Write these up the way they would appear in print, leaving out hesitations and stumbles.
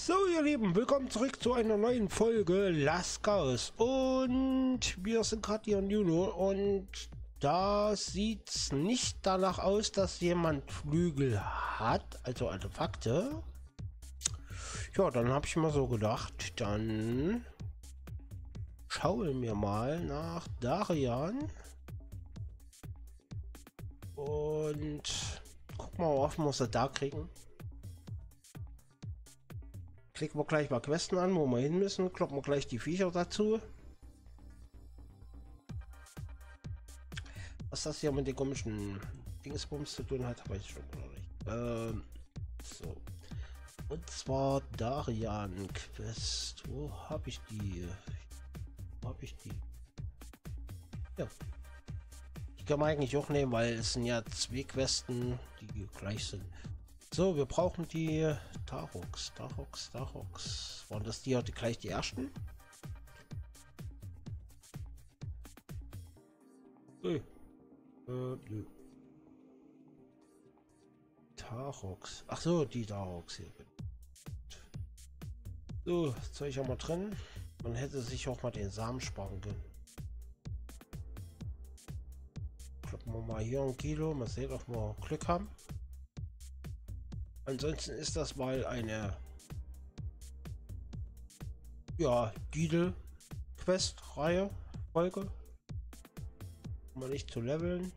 So, ihr Lieben, willkommen zurück zu einer neuen Folge Last Chaos. Und wir sind gerade hier in Juno und da sieht es nicht danach aus, dass jemand Flügel hat, also Artefakte. Ja, dann habe ich mal so gedacht, dann schauen wir mal nach Darian und gucken wir mal, was wir sie da kriegen. Klicken wir gleich mal Questen an, wo wir hin müssen. Kloppen wir gleich die Viecher dazu. Was das hier mit den komischen Dingsbums zu tun hat, weiß ich schon noch nicht. So. Und zwar Darian Quest. Wo habe ich die? Wo habe ich die? Ja. Die kann man eigentlich auch nehmen, weil es sind ja zwei Questen, die gleich sind. So, wir brauchen die Tarox. Waren das die heute gleich die ersten? Nö. Tarox. Ach so, die Tarox hier. So, Zeug haben wir drin. Man hätte sich auch mal den Samen sparen können. Kloppen wir mal hier ein Kilo. Mal sehen, ob wir Glück haben. Ansonsten ist das mal eine Didel-Quest-Reihe, Folge, um nicht zu leveln.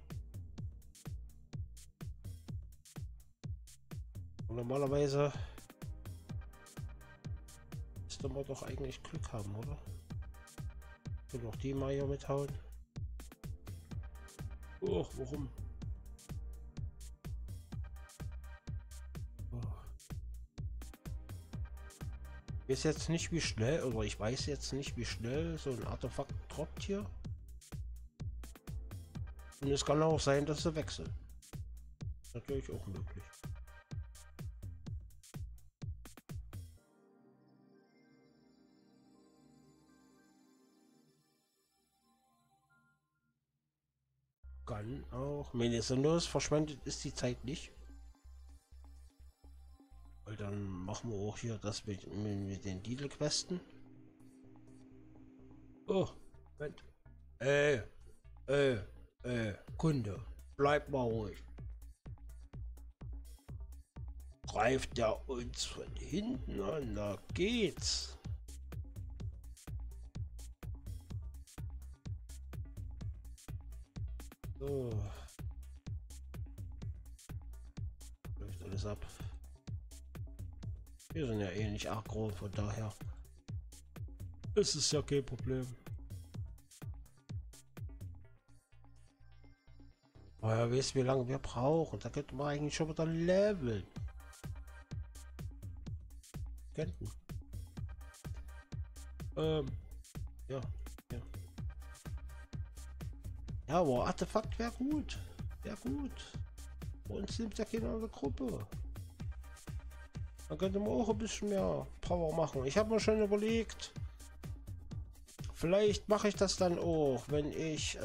Und normalerweise müsste man doch eigentlich Glück haben, oder? Ich will noch die mal hier mithauen. Oh, warum? Ich weiß jetzt nicht, wie schnell, oder ich weiß jetzt nicht, wie schnell so ein Artefakt droppt hier. Und es kann auch sein, dass sie wechseln. Natürlich auch möglich. Kann auch. Mindestens verschwendet ist die Zeit nicht. Weil dann machen wir auch hier das mit den Didel-Questen. Oh, Moment. Kunde, bleib mal ruhig. Greift der uns von hinten an, da geht's. So. Läuft alles ab. Wir sind ja eh nicht aggro, von daher ist es ja kein Problem. Aber ja, wisst, wie lange wir brauchen. Da könnten wir eigentlich schon wieder leveln. Könnten. Ja. Ja, aber Artefakt wäre gut. Wäre gut. Bei uns nimmt ja keine andere Gruppe. Dann könnte man auch ein bisschen mehr Power machen. Ich habe mir schon überlegt, vielleicht mache ich das dann auch, wenn ich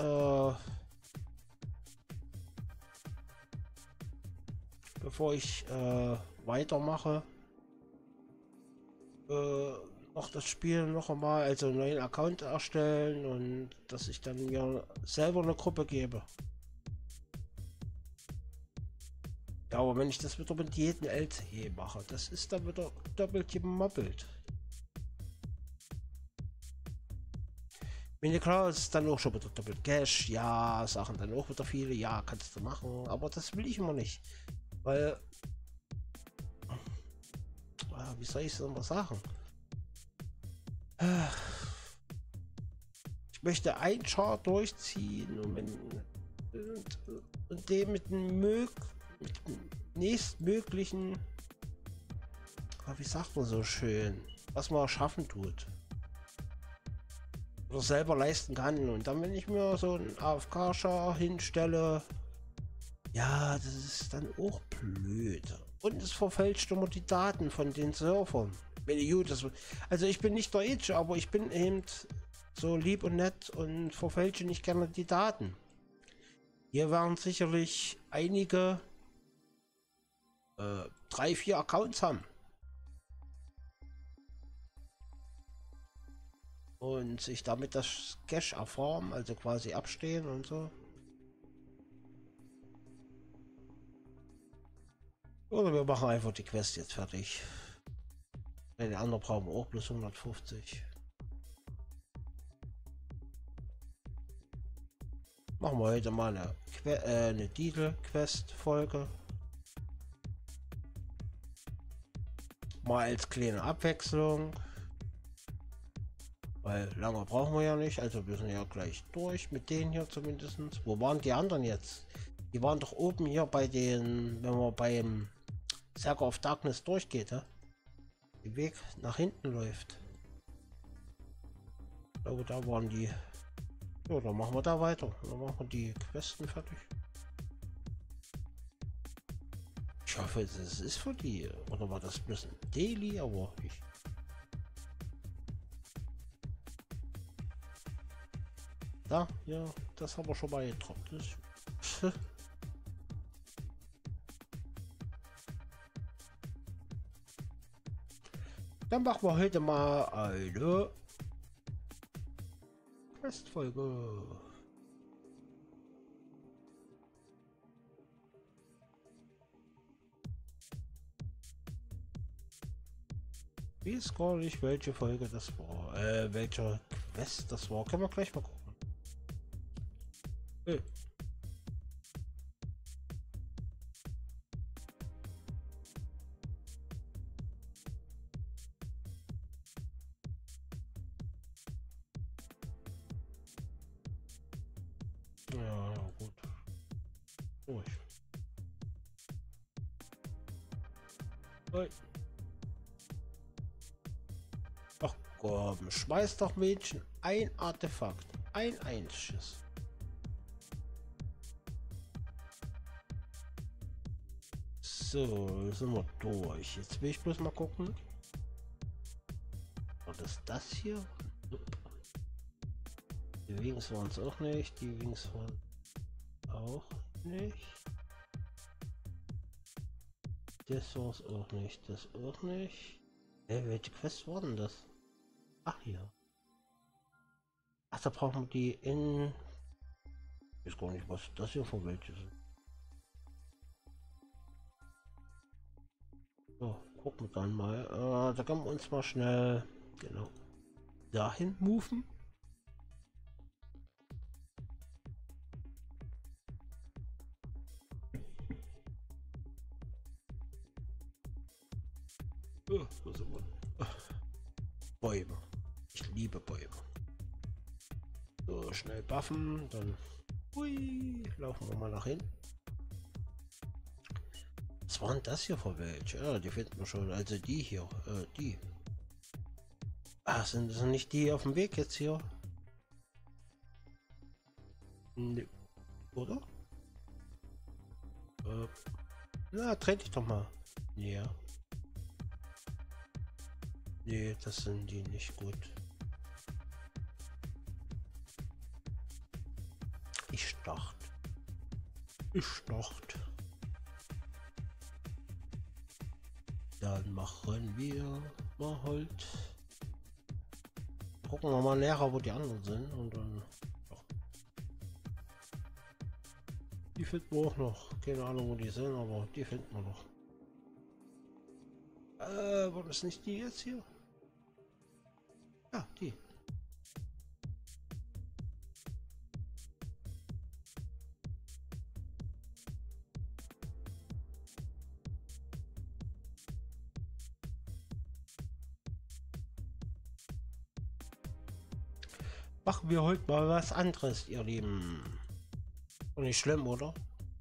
bevor ich weitermache, noch das Spiel noch einmal, also einen neuen Account erstellen und dass ich dann mir selber eine Gruppe gebe. Ja, aber wenn ich das wieder mit jedem LCE mache, das ist dann wieder doppelt gemoppelt. Mir klar, ist dann auch schon wieder doppelt Cash, ja, Sachen dann auch wieder viele, ja, kannst du machen, aber das will ich immer nicht, weil, wie soll ich es immer sagen? Ich möchte ein Chart durchziehen und dem mit dem nächstmöglichen, wie sagt man so schön, was man schaffen tut oder selber leisten kann. Und dann, wenn ich mir so einen AFK-Char hinstelle, ja, das ist dann auch blöd. Und es verfälscht immer die Daten von den Surfern. Also ich bin nicht der Age, aber ich bin eben so lieb und nett und verfälsche nicht gerne die Daten. Hier werden sicherlich einige 3, 4 Accounts haben. und sich damit das Cash erformen, also quasi abstehen und so. Oder wir machen einfach die Quest jetzt fertig. Die anderen brauchen wir auch bloß 150. Machen wir heute mal eine Titel-Quest-Folge. Mal als kleine Abwechslung. Weil lange brauchen wir ja nicht, also wir sind ja gleich durch mit denen hier zumindest. Wo waren die anderen jetzt? Die waren doch oben hier bei den, wenn man beim Circle of Darkness durchgeht, ne? Der Weg nach hinten läuft. Ich glaube, da waren die. Ja, dann machen wir da weiter. Dann machen wir die Questen fertig. Ich hoffe, es ist für die. Oder war das bloß ein Daily? Aber ich. Da, ja, das haben wir schon mal getroppt. Dann machen wir heute mal eine Questfolge. Ich weiß gar nicht, welche Folge das war. Welcher Quest das war. Können wir gleich mal gucken. Ja, ja, gut. Durch. Ach komm, schmeiß doch Mädchen ein Artefakt. Ein einziges. So, sind wir durch. Jetzt will ich bloß mal gucken. Was ist das hier? Die Wings waren es auch nicht. Die Wings waren auch nicht. Das war es auch nicht. Das auch nicht. Welche Quest war denn das? Ach hier. Ach, da brauchen wir die in. Ich weiß gar nicht, was das hier für welche sind. So, gucken wir dann mal. Da können wir uns mal schnell genau dahin moven. Oh, wo sind wir? Bäume. Ich liebe Bäume. So, schnell buffen, dann hui, laufen wir mal nach hinten. Was waren das hier für welche? Ja, die finden wir schon. Also die hier, die. Ah, sind das nicht die auf dem Weg jetzt hier? Nee. Oder? Na, dreh dich doch mal. Ja. Nee, das sind die nicht gut. Ich dachte. Dann machen wir mal halt. Gucken wir mal näher, wo die anderen sind und dann. Ja. Die finden wir auch noch. Keine Ahnung, wo die sind, aber die finden wir noch. War das nicht die jetzt hier? Ja, die. Machen wir heute mal was anderes, ihr Lieben. Und nicht schlimm, oder?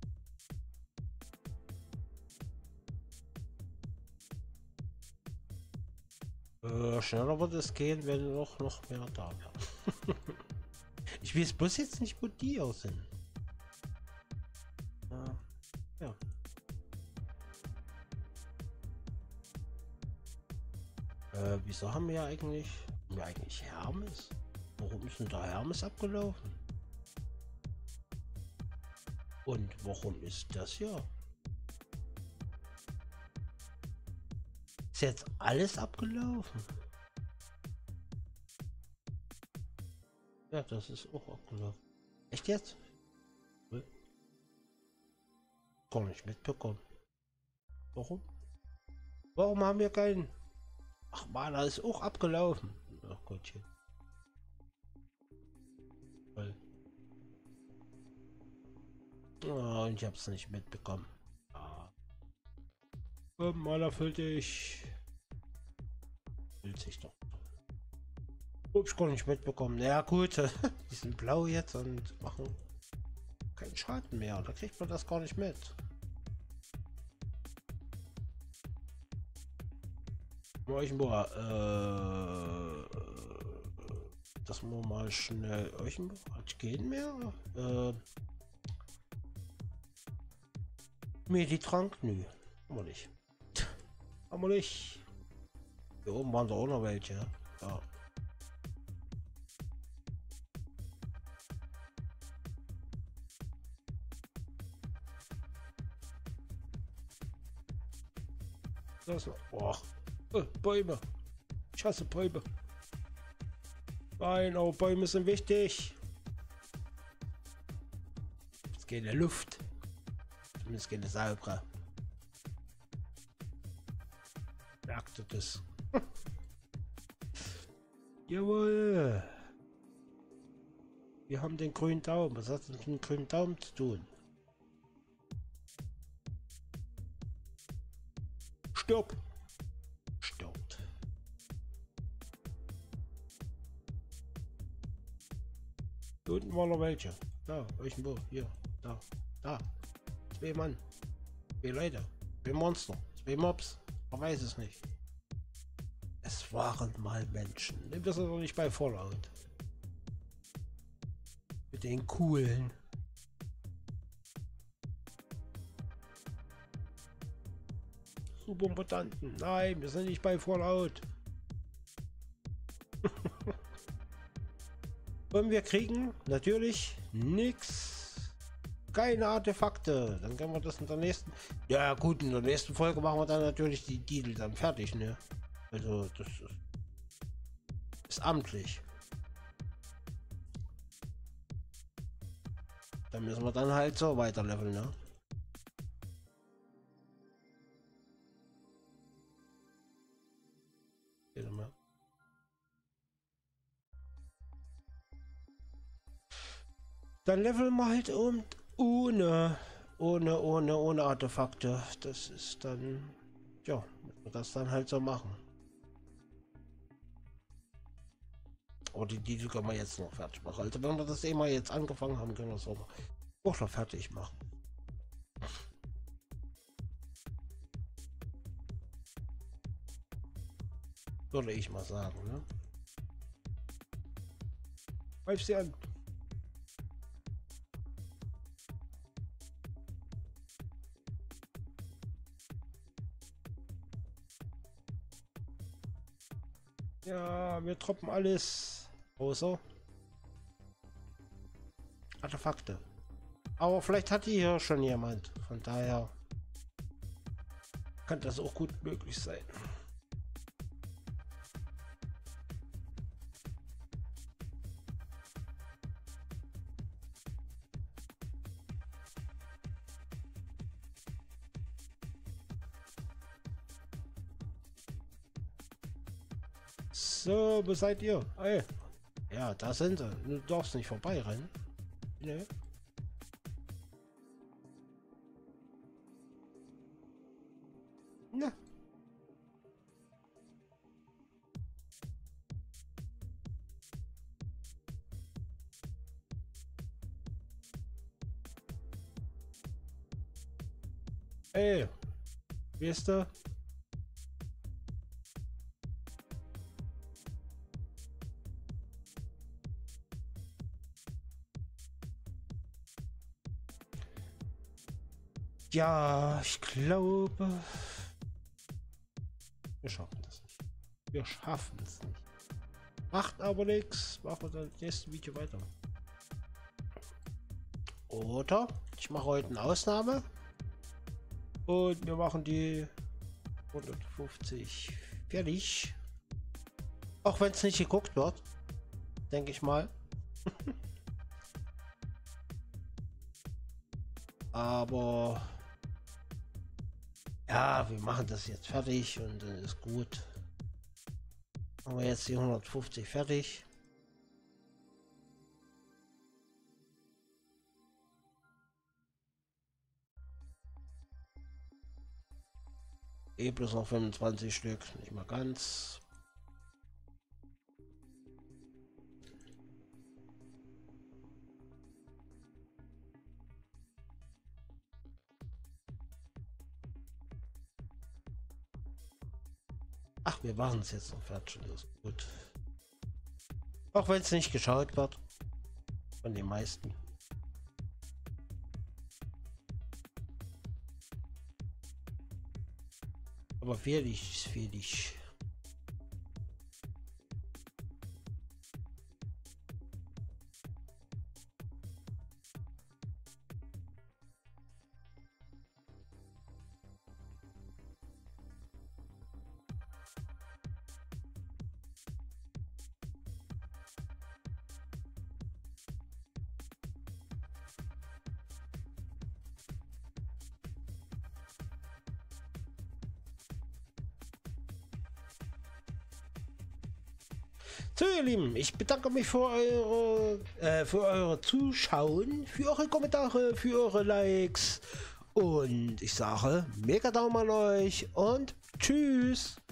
Schneller wird es gehen, wenn noch mehr da wären. Ich weiß bloß jetzt nicht, wo die aus sind. Ja. Wieso haben wir eigentlich Hermes? Warum ist denn da Hermes abgelaufen? Und warum ist das hier? Ist jetzt alles abgelaufen? Ja, das ist auch abgelaufen. Echt jetzt? Hm? Gar nicht mitbekommen. Warum? Warum haben wir keinen? Ach man, da ist auch abgelaufen. Ach Gottchen. Toll. Oh, und ich hab's nicht mitbekommen. Ah. Mal erfüllt ich. Fühlt sich doch. Hab ich gar nicht mitbekommen. Ja gut, die sind blau jetzt und machen keinen Schaden mehr. Da kriegt man das gar nicht mit. Mach ich mal, dass wir mal schnell euch hat gehen mehr. Meditrank? Nö, haben wir nicht. Haben wir nicht. Hier oben waren da auch noch welche. Ja. Das noch. Oh. Bäume. Ich hasse Bäume. Nein, aber Bäume sind wichtig. Es geht in der Luft. Zumindest geht eine saubere. Merkt ihr das? Jawohl. Wir haben den grünen Daumen. Was hat das mit dem grünen Daumen zu tun? Stirb. Stirbt. Hier unten waren noch welche. Da, irgendwo. Hier. Da. Da. 2 Mann. 2 Leute. 2 Monster. 2 Mobs. Man weiß es nicht. Es waren mal Menschen. Nimm das doch nicht bei Fallout. Mit den coolen. Supermutanten. Nein, wir sind nicht bei Fallout. Und wir kriegen natürlich nichts. Keine Artefakte. Dann können wir das in der nächsten. Ja gut, in der nächsten Folge machen wir dann natürlich die Titel dann fertig, ne? Also das ist amtlich. Da müssen wir dann halt so weiter leveln, ne? Dann leveln wir halt um ohne Artefakte. Das ist dann, ja, müssen wir das dann halt so machen. Aber die Titel können wir jetzt noch fertig machen. Also wenn wir das eh mal jetzt angefangen haben, können wir es auch noch fertig machen. Würde ich mal sagen, ne? Greif sie an. Ja, wir droppen alles. Außer Artefakte. Aber vielleicht hat die hier schon jemand. Von daher kann das auch gut möglich sein. So, wo seid ihr? Hey. Ja, da sind sie. Du darfst nicht vorbeirennen. Ne? Na. Ey, wie ist der? Ja, ich glaube, wir schaffen das nicht. Wir schaffen es nicht. Macht aber nichts. Machen wir dann im nächsten Video weiter. Oder ich mache heute eine Ausnahme. Und wir machen die 150 fertig. Auch wenn es nicht geguckt wird. Denke ich mal. Aber ja, wir machen das jetzt fertig und dann ist gut. Haben wir jetzt die 150 fertig. Bloß noch 25 Stück, nicht mal ganz. Ach, wir machen es jetzt noch fertig, das ist gut. Auch wenn es nicht geschaut wird. Von den meisten. Aber fertig ist fertig. So, ihr Lieben, ich bedanke mich für eure Zuschauen, für eure Kommentare, für eure Likes und ich sage mega Daumen an euch und tschüss.